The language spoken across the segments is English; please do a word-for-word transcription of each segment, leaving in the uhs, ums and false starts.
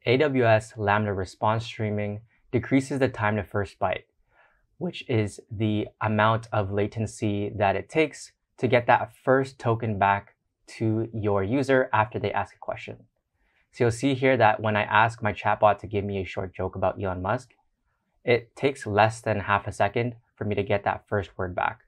A W S Lambda response streaming decreases the time to first byte, which is the amount of latency that it takes to get that first token back to your user after they ask a question. So you'll see here that when I ask my chatbot to give me a short joke about Elon Musk, it takes less than half a second for me to get that first word back.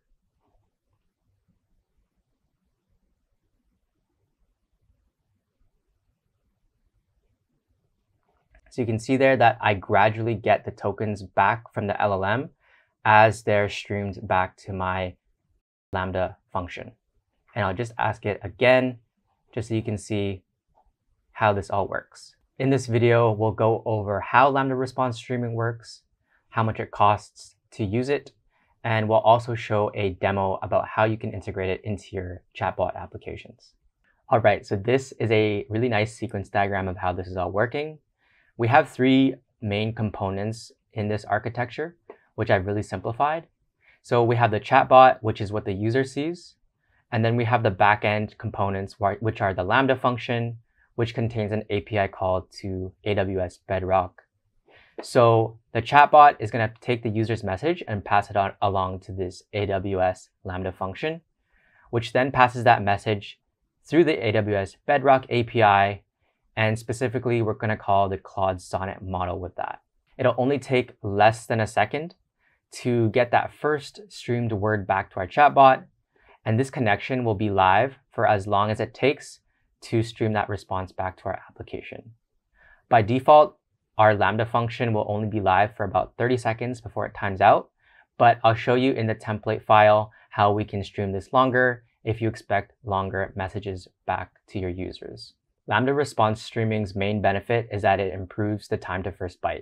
So you can see there that I gradually get the tokens back from the L L M as they're streamed back to my Lambda function. And I'll just ask it again, just so you can see how this all works. In this video, we'll go over how Lambda response streaming works, how much it costs to use it, and we'll also show a demo about how you can integrate it into your chatbot applications. All right, so this is a really nice sequence diagram of how this is all working. We have three main components in this architecture, which I've really simplified. So we have the chatbot, which is what the user sees. And then we have the backend components, which are the Lambda function, which contains an A P I call to A W S Bedrock. So the chatbot is going to take the user's message and pass it on along to this A W S Lambda function, which then passes that message through the A W S Bedrock A P I. And specifically, we're going to call the Claude Sonnet model with that. It'll only take less than a second to get that first streamed word back to our chatbot. And this connection will be live for as long as it takes to stream that response back to our application. By default, our Lambda function will only be live for about thirty seconds before it times out. But I'll show you in the template file how we can stream this longer if you expect longer messages back to your users. Lambda response streaming's main benefit is that it improves the time to first byte.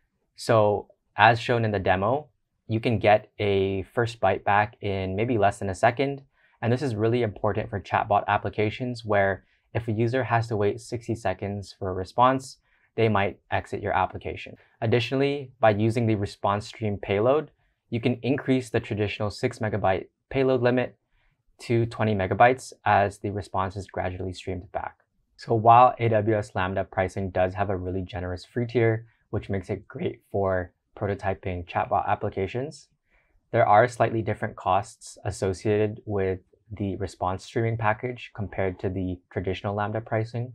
So as shown in the demo, you can get a first byte back in maybe less than a second. And this is really important for chatbot applications where if a user has to wait sixty seconds for a response, they might exit your application. Additionally, by using the response stream payload, you can increase the traditional six megabyte payload limit to twenty megabytes as the response is gradually streamed back. So while A W S Lambda pricing does have a really generous free tier, which makes it great for prototyping chatbot applications, there are slightly different costs associated with the response streaming package compared to the traditional Lambda pricing.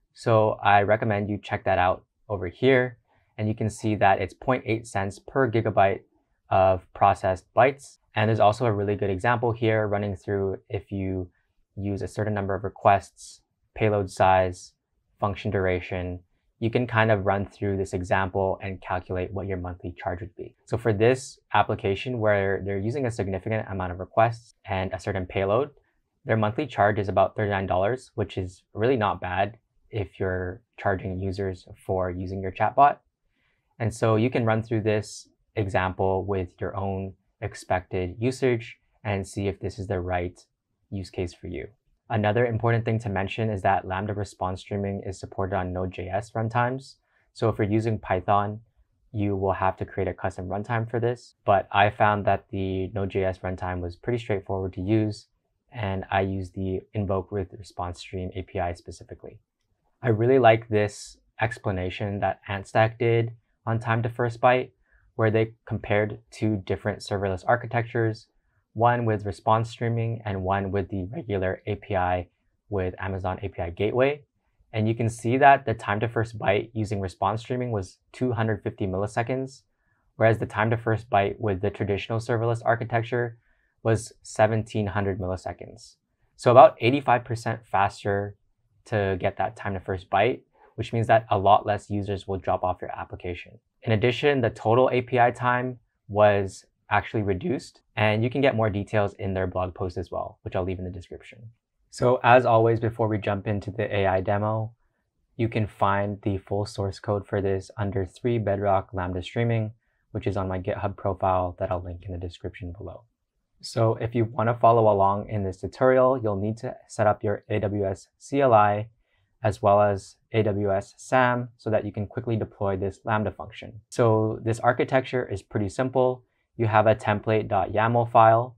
So I recommend you check that out over here, and you can see that it's zero point eight cents per gigabyte of processed bytes. And there's also a really good example here running through if you use a certain number of requests, payload size, function duration, you can kind of run through this example and calculate what your monthly charge would be. So for this application where they're using a significant amount of requests and a certain payload, their monthly charge is about thirty-nine dollars, which is really not bad if you're charging users for using your chatbot. And so you can run through this example with your own expected usage and see if this is the right use case for you. Another important thing to mention is that Lambda response streaming is supported on Node.js runtimes. So if you're using Python, you will have to create a custom runtime for this. But I found that the Node.js runtime was pretty straightforward to use, and I used the invoke with response stream A P I specifically. I really like this explanation that AntStack did on time to first byte, where they compared two different serverless architectures, one with response streaming and one with the regular A P I with Amazon A P I Gateway. And you can see that the time to first byte using response streaming was two hundred fifty milliseconds, whereas the time to first byte with the traditional serverless architecture was seventeen hundred milliseconds. So about eighty-five percent faster to get that time to first byte, which means that a lot less users will drop off your application. In addition, the total A P I time was actually reduced, and you can get more details in their blog post as well, which I'll leave in the description. So as always, before we jump into the A I demo, you can find the full source code for this under three Bedrock Lambda Streaming, which is on my GitHub profile that I'll link in the description below. So if you want to follow along in this tutorial, you'll need to set up your A W S C L I as well as A W S SAM so that you can quickly deploy this Lambda function. So this architecture is pretty simple. You have a template.yaml file,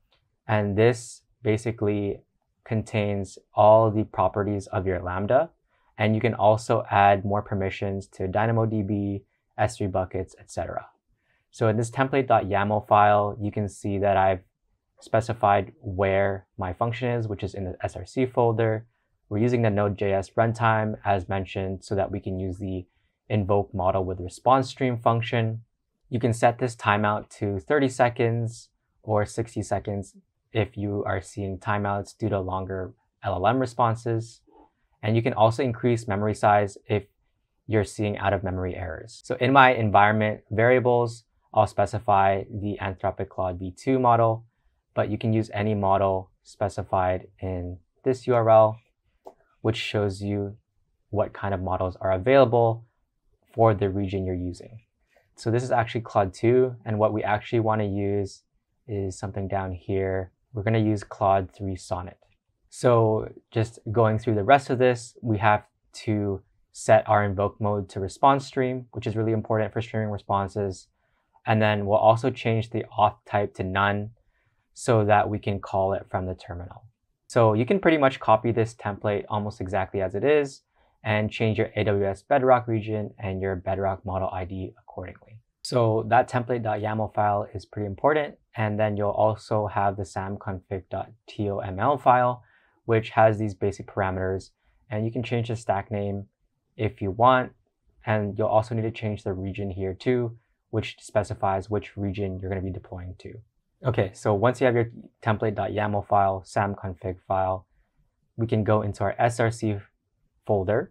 and this basically contains all the properties of your Lambda, And you can also add more permissions to DynamoDB, S three buckets, et cetera. So in this template.yaml file, you can see that I've specified where my function is, which is in the S R C folder. We're using the Node.js runtime as mentioned so that we can use the invoke model with response stream function. You can set this timeout to thirty seconds or sixty seconds if you are seeing timeouts due to longer L L M responses. And you can also increase memory size if you're seeing out of memory errors. So in my environment variables, I'll specify the Anthropic Claude V two model, but you can use any model specified in this U R L, which shows you what kind of models are available for the region you're using. So this is actually Claude two, and what we actually want to use is something down here. We're going to use Claude three Sonnet. So just going through the rest of this, we have to set our invoke mode to response stream, which is really important for streaming responses. And then we'll also change the auth type to none so that we can call it from the terminal. So you can pretty much copy this template almost exactly as it is and change your A W S Bedrock region and your Bedrock model I D accordingly. So that template.yaml file is pretty important. And then you'll also have the samconfig.toml file, which has these basic parameters. And you can change the stack name if you want. And you'll also need to change the region here too, which specifies which region you're going to be deploying to. Okay, so once you have your template.yaml file, samconfig file, we can go into our S R C folder.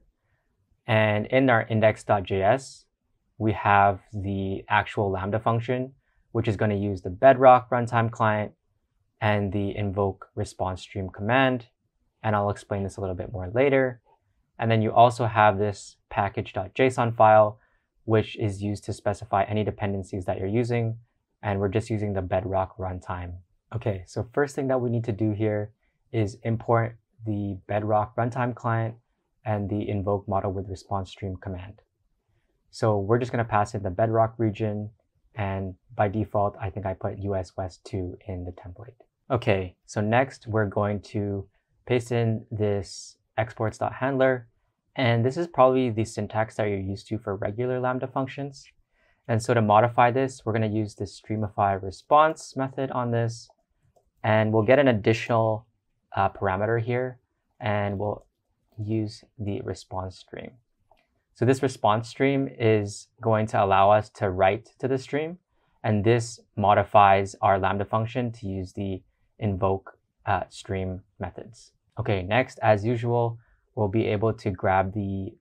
And in our index.js, we have the actual Lambda function, which is going to use the Bedrock runtime client and the invoke response stream command. And I'll explain this a little bit more later. And then you also have this package.json file, which is used to specify any dependencies that you're using. And we're just using the Bedrock runtime. Okay, so first thing that we need to do here is import the Bedrock runtime client and the invoke model with response stream command. So we're just going to pass in the Bedrock region. And by default, I think I put U S West two in the template. Okay, so next we're going to paste in this exports.handler. And this is probably the syntax that you're used to for regular Lambda functions. And so to modify this, we're going to use the streamify response method on this. And we'll get an additional uh, parameter here. And we'll use the response stream. So this response stream is going to allow us to write to the stream. And this modifies our Lambda function to use the invoke uh, stream methods. Okay, next, as usual, we'll be able to grab the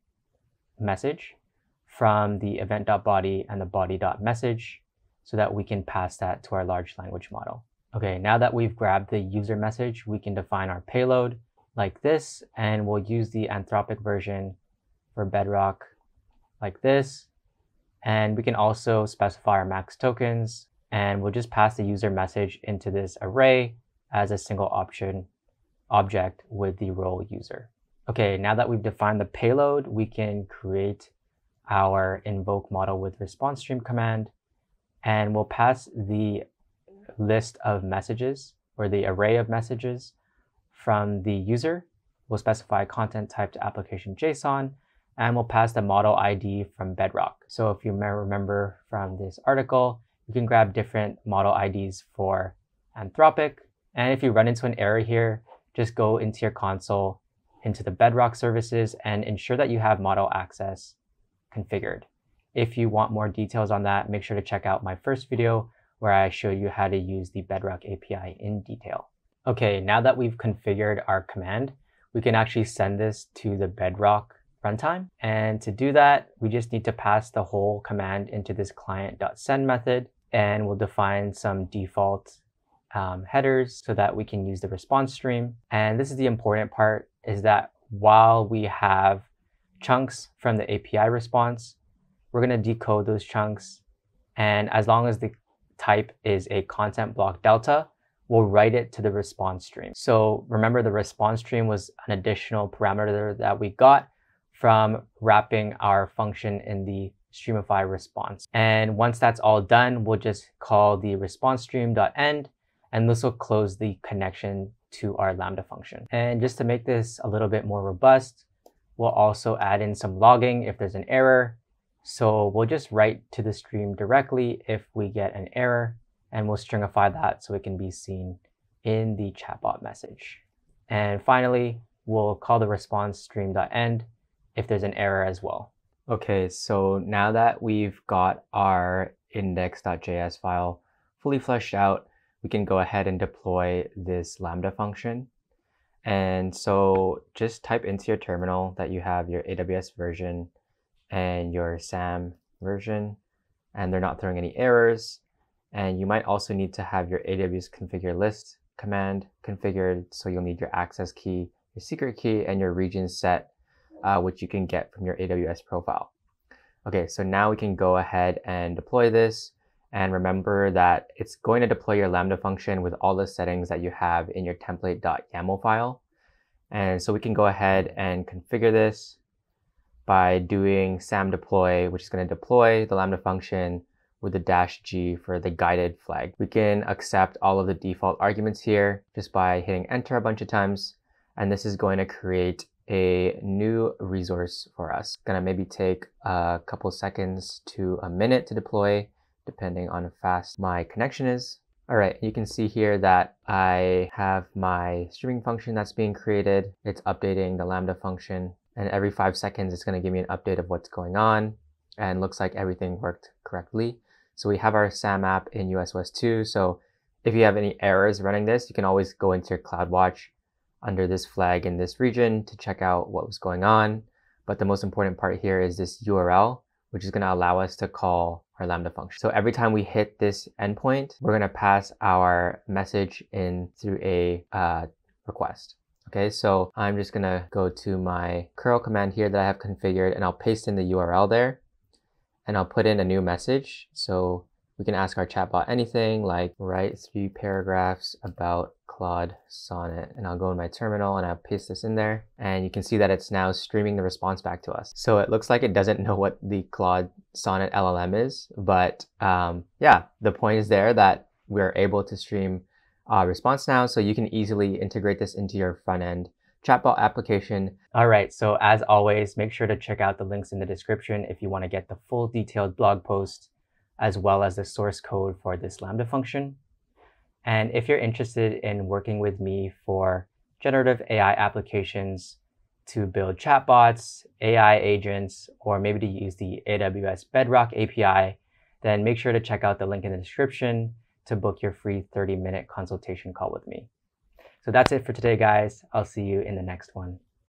message from the event.body and the body.message so that we can pass that to our large language model. Okay, now that we've grabbed the user message, we can define our payload like this, and we'll use the Anthropic version for Bedrock like this. And we can also specify our max tokens, and we'll just pass the user message into this array as a single option object with the role user. Okay, now that we've defined the payload, we can create our invoke model with response stream command, and we'll pass the list of messages or the array of messages from the user. We'll specify content type to application JSON, and we'll pass the model I D from Bedrock. So if you may remember from this article, you can grab different model I Ds for Anthropic. And if you run into an error here, just go into your console, into the Bedrock services, and ensure that you have model access configured. If you want more details on that, make sure to check out my first video where I showed you how to use the Bedrock A P I in detail. Okay, now that we've configured our command, we can actually send this to the Bedrock runtime. And to do that, we just need to pass the whole command into this client.send method, and we'll define some default um, headers so that we can use the response stream. And this is the important part, is that while we have chunks from the A P I response, we're going to decode those chunks. And as long as the type is a content block delta, we'll write it to the response stream. So remember, the response stream was an additional parameter that we got from wrapping our function in the streamify response. And once that's all done, we'll just call the response stream.end, and this will close the connection to our Lambda function. And just to make this a little bit more robust, We'll also add in some logging if there's an error. So we'll just write to the stream directly if we get an error, and we'll stringify that so it can be seen in the chatbot message. And finally, we'll call the response stream.end if there's an error as well. Okay, so now that we've got our index.js file fully fleshed out, we can go ahead and deploy this Lambda function. And so just type into your terminal that you have your A W S version and your SAM version, and they're not throwing any errors. And you might also need to have your A W S configure list command configured, so you'll need your access key, your secret key, and your region set, uh, which you can get from your A W S profile. Okay, so now we can go ahead and deploy this. And remember that it's going to deploy your Lambda function with all the settings that you have in your template.yaml file. And so we can go ahead and configure this by doing sam deploy, which is going to deploy the Lambda function with the dash G for the guided flag. We can accept all of the default arguments here just by hitting enter a bunch of times. And this is going to create a new resource for us. It's going to maybe take a couple seconds to a minute to deploy, depending on how fast my connection is. All right, you can see here that I have my streaming function that's being created. It's updating the Lambda function, and every five seconds, it's going to give me an update of what's going on, and looks like everything worked correctly. So we have our SAM app in U S O S two. So if you have any errors running this, you can always go into your CloudWatch under this flag in this region to check out what was going on. But the most important part here is this U R L, which is going to allow us to call our Lambda function. So every time we hit this endpoint, we're going to pass our message in through a uh, request. Okay, so I'm just going to go to my curl command here that I have configured, and I'll paste in the U R L there, and I'll put in a new message. So we can ask our chatbot anything like write three paragraphs about Claude Sonnet, and I'll go in my terminal and I'll paste this in there, and you can see that it's now streaming the response back to us. So it looks like it doesn't know what the Claude Sonnet L L M is, but um, yeah, the point is there that we're able to stream uh, response now, so you can easily integrate this into your front end chatbot application. All right, so as always, make sure to check out the links in the description if you want to get the full detailed blog post as well as the source code for this Lambda function. And if you're interested in working with me for generative A I applications to build chatbots, A I agents, or maybe to use the A W S Bedrock A P I, then make sure to check out the link in the description to book your free thirty minute consultation call with me. So that's it for today, guys. I'll see you in the next one.